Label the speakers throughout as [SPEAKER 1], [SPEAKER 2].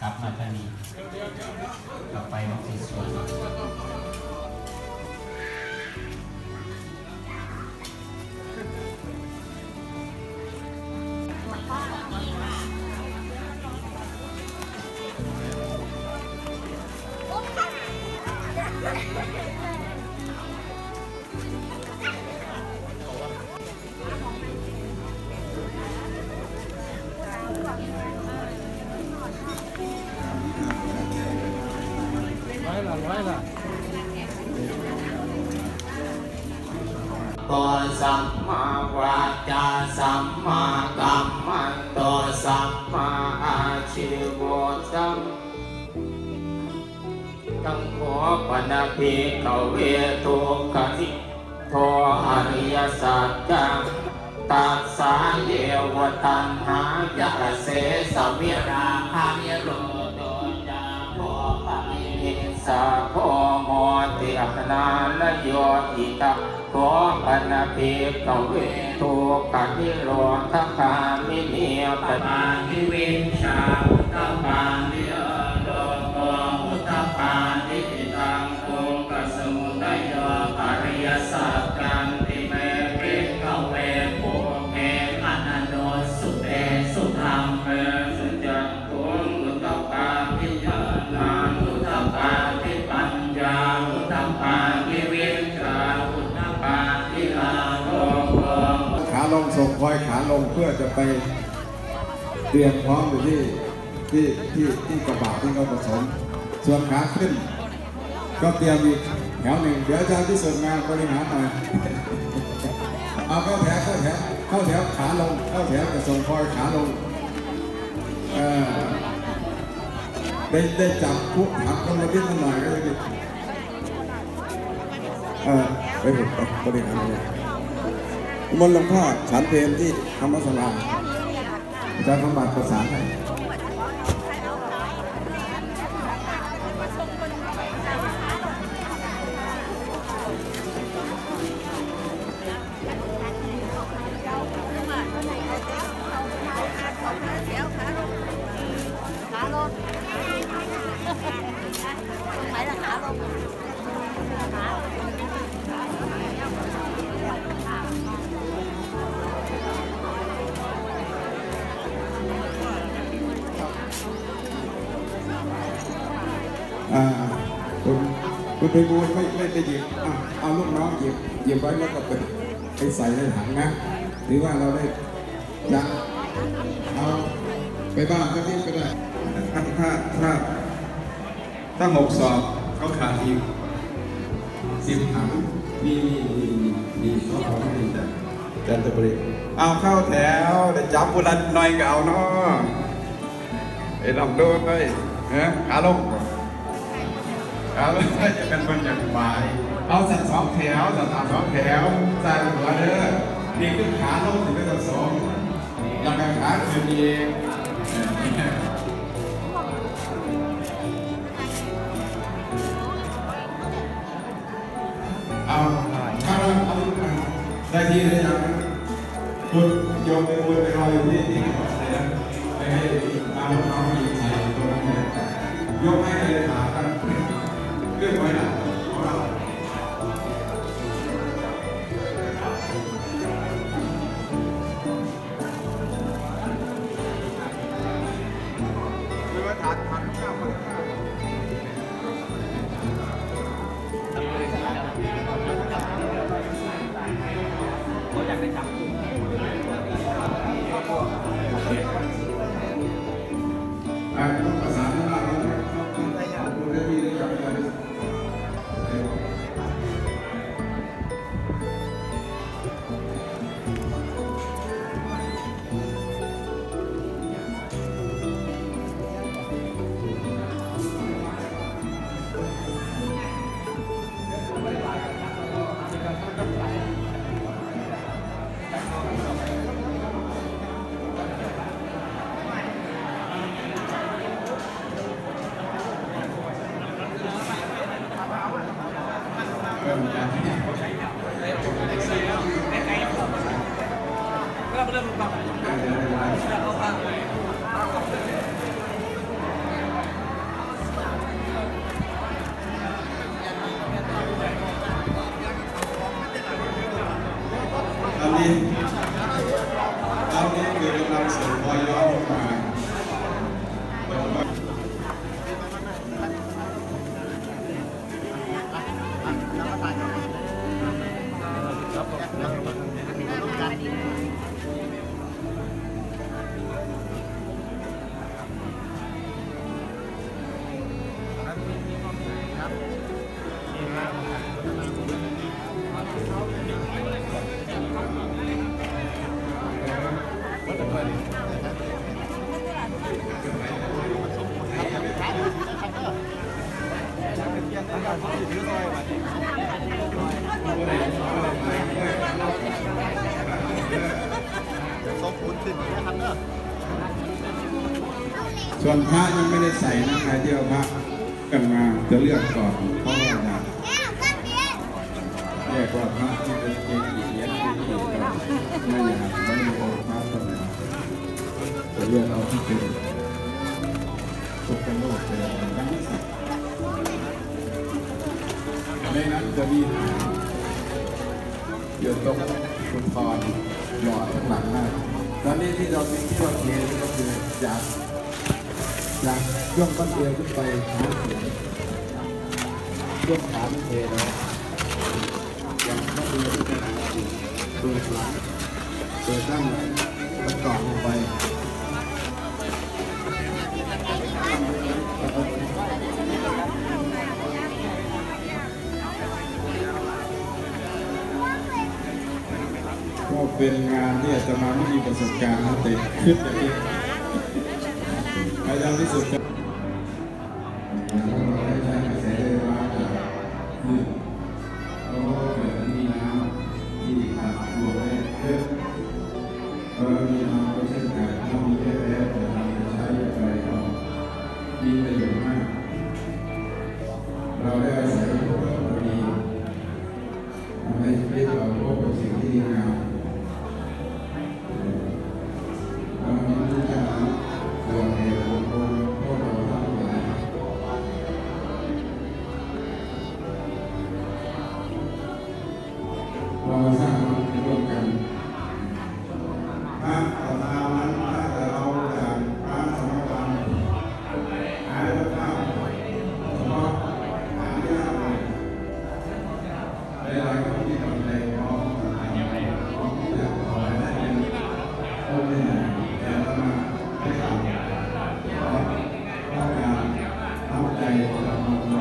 [SPEAKER 1] ลับมาทางนี้กลับไปน้องสีสวยตัวสัมมาวาจาสัมมากัมมันตัวสัมมาอาชีวะสัมตั้งขอปนาภิกเวทุกขสิโทอริยสัจจังตัสสะเยวตัณหายะเสสวิราคะนิโรธจาโพปะมิสาโพโมติอนาลโยอิตาโพปนาภิกเวทุกขนิโรธคามิเนียปปานิวินชาอุตตปานิโยโลโกอุตตปานิตังโภคสมุทัยโยอริยสัจกันติเมภิกขเวปุเพอนันโนสุเตสุธรรมเมสุจักขุอุตตปาทิญาณาอุตตปาทิปัญญาอุตตปาทิวิชชาอุตตปาทิอาโลโก
[SPEAKER 2] ขาลงส่งคอยขาลงเพื่อจะไปเตรียมพร้อมอยู่ที่กระบะที่เขาผสมส่วนขาขึ้นก็เตรียมอีกแถวหนึ่งเดี๋ยวอาจารย์ที่ส่วนงานบริหารหน่อยเอาเข้าแถวขาลงเข้าแถวจะส่งคอยขาลงได้จับผู้ถามกันมาดิ้นหน่อยก็ได้ไปฝึกบริหารเลยมนต์หลวงพ่อฉันเพลงที่ธรรมศาลาอาจารย์สมบัติประสานให้คุณไปบูไม่ได้หยิบเอาลูกน้องหยิบไว้แล้วก็ไปใส่ในถังนะหรือว่าเราได้ยัดเอาไปบ้านก็ทิ้งไปได้ถ้า6 สอบเขาขาดอีก10 ถังมีข้อความให้ดีจันทบุรีเอาเข้าแถวเดี๋ยวจับบุรันหน่อยก็เอาเนาะไอ้ลองดูไปขาลงจะเป็นคนอย่างบายเอาสัตว์2 แถวสัตว์2 แถวใส่หัวเด้อนี่ขึ้นขาลงถึงเป็นสัตว์2แล้วก็ขาขึ้นเองเอาได้ทีเลยยังคุณโยมไปรออยู่ที่ไหนไปให้เอาน้องยิงใส่ตรงนี้ยกให้เลยขากันเรื่องไว้ละของเราไม่ว่าฐานข้างข้างเขาอยากได้จับต้องประสานกันแล้วดูได้ดีเลยจับไปเลยส่วนพระยังไม่ได้ใส่นะใครที่เอาพระกันมาจะเลือกก่อนเพราะว่าจะเรียกว่าพระที่เป็นเกจิเยนที่ดีก็ไม่อยากไม่มีองค์พระตัวไหนจะเลือกเอาที่เป็นทุกข์โลกเป็นทั้งที่สัตว์ในนั้นจะมีเดี๋ยวต้องคุณพรหล่อทั้งหลังหน้าตอนนี้ที่เราเป็นที่เราเทก็คือจากย่อมต้นเอวขึ้นไปหาเสียงย่อมขาไม่เทแล้วอย่างต้นเอวขึ้นไปหาเสียงโดยหลังโดยตั้งประกอบลงไปก็เป็นงานที่อาจจะมาไม่มีประสบการณ์นะแต่ขึ้นอย่างนี้พยายามที่สุดจะเราได้อาศัยพวกเราดีในชีวิตเราพบกับสิ่งที่ดีงามเรามีทุกอย่างดวงเหตุของพวกเราทั้งหลายเราสร้างมันร่วมกันพระต่อตามันพระแต่เราจากพระสมบัติหายแล้วข้าวเฉพาะหายากเลยในหลายคนที่ทำในของของที่จะขอได้เป็นคนหนึ่งแต่มาให้ทำต้องการทำใจเรา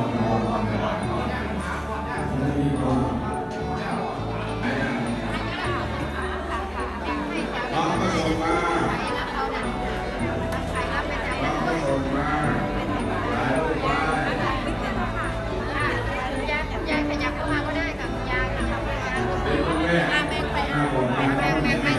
[SPEAKER 2] จะมีความเราก็ส่งมาเราก็ส่งมาหลายรูปแบบ
[SPEAKER 3] ยายขยับเข้ามาก็ได้ค่ะยายค่ะ
[SPEAKER 2] เป็นคนแรกผมแม่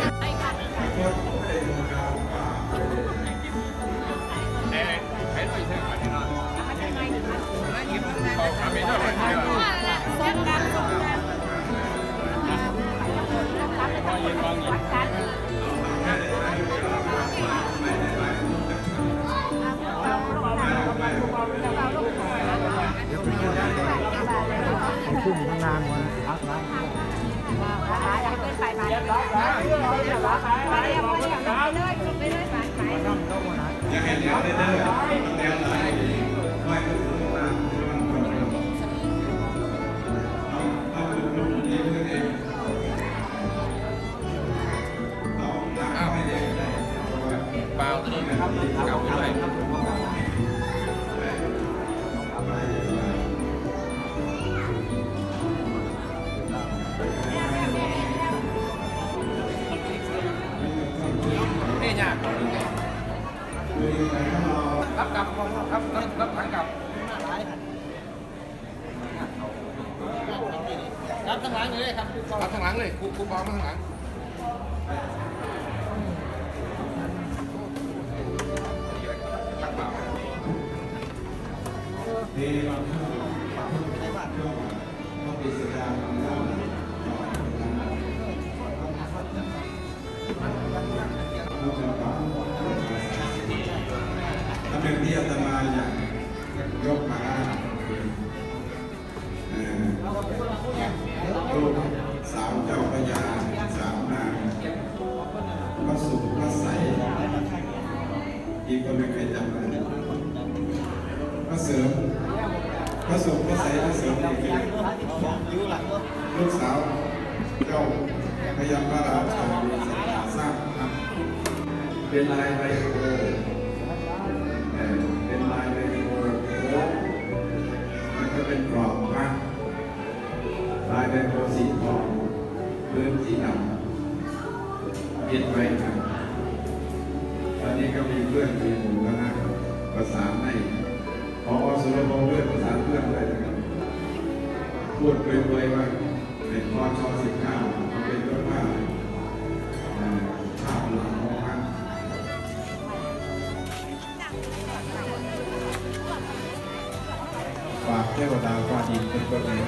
[SPEAKER 4] ขึ้นทำงานหมดครับ
[SPEAKER 2] อยากเห็นแนวเด้อแนวไหนไม่ก็ถึงมาเอาลูกนี้เพื่อนเองเอาล้างไม่ได้
[SPEAKER 1] เปล่าตัวนี้กลับด้วยนี่ยากรับกลับรับทางกลับรับทางหลังเลยครับรับทางหลังเลยครูบอลมาทางหลัง
[SPEAKER 2] ที่เราต้องปิดสัญญาณถ้าเป็นที่อาตมาอย่างยกมาลูกสาวเจ้าพญาสาวนางพระสุพระใสอีกคนไม่เคยจำเลยพระเสริมพระสุพระใสพระเสริมนี่คือลูกสาวเจ้าพญาพระราชาสร้างเป็นลายใบโพเป็นลายใบโพมันก็เป็นกรอบพระลายใบโพสีทองพื้นสีดำเย็นไว้ครับตอนนี้ก็มีเพื่อนมีหมู่คณะประสานให้พอสุรพงษ์ด้วยประสานเพื่อนด้วยนะครับพูดเปรยๆว่าเป็นพอช.19เป็นเรื่องว่าภาพหลังของมันฝากเทวดาฟ้าดินเป็นตัวเอง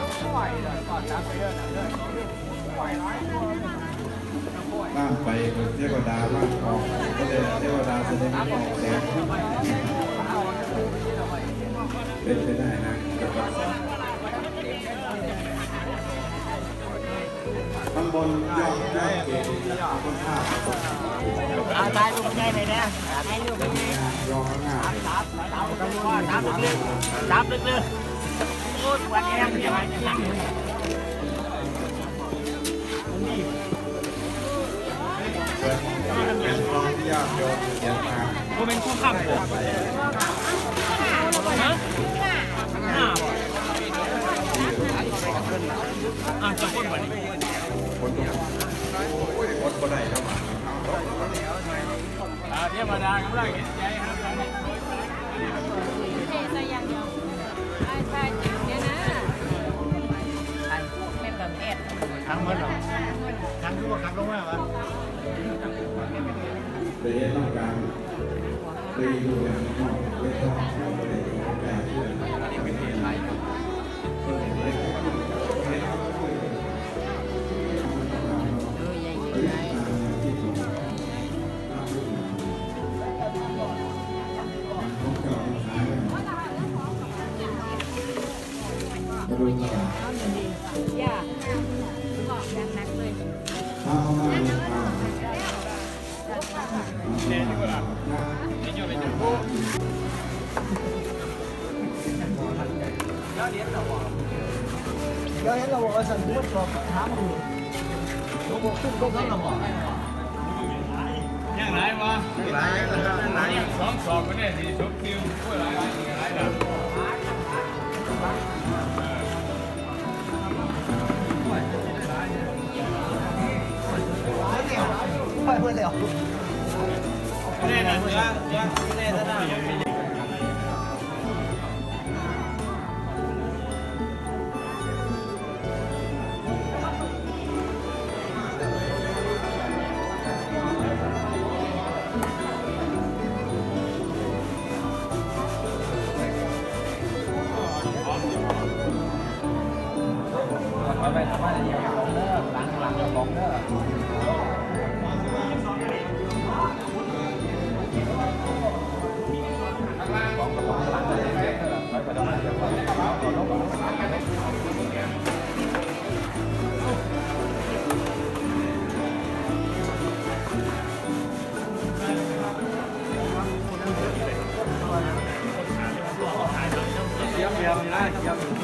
[SPEAKER 2] บ้านไปเป็นเทวดาบ้านออกก็เลยเทวดาแสดงออกแสงเป็นไปได้นะตำบลยอดเกศต้นข้าว
[SPEAKER 4] เอาตายลูกใหญ่เลยนะให้ลูกใหญ่
[SPEAKER 2] ยอง่าย
[SPEAKER 4] จับลึกๆโอ้ยวันนี้ยังยัง
[SPEAKER 2] เป็นคลองที่ยากโยนเสียงมา
[SPEAKER 4] ผมเป็นคู่ข้ามผมนะจะพูดวันนี้
[SPEAKER 2] คนตรงคนคนไหนครับ
[SPEAKER 4] เทวดากำลังเห็นใจครับ
[SPEAKER 3] เทใส่อย่างเดียวใช่เนี่ยนะเป็นแบบเอ็ด
[SPEAKER 4] ทั้งหมดหรอทั้งทุกคนทั้งลงมาวะ
[SPEAKER 2] ไปเห็นต้องการไปดูอย่างนอกไปทำเราไปดูแก่เพื่อนไม่เห็นอะไรดูตลาด
[SPEAKER 3] อย่าบอกดังนักเลย
[SPEAKER 2] เอามา
[SPEAKER 4] เนี่ยดีกว่านี่อยู่เป็นจังหวะแล้วเดี๋ยวเราบอกว่าสันติภาพถามดูเราบอกขึ้นก็ขึ้นเราบอกยังไงวะยังไงสองก็ได้สิชกคิวพูดอะไรล่ะไปเพื่อนเร็วแน่นอนแน่นอนไปทำอะไรอย่างของเด้อหลังของเด้อเยี่ยมนะเยี่ยม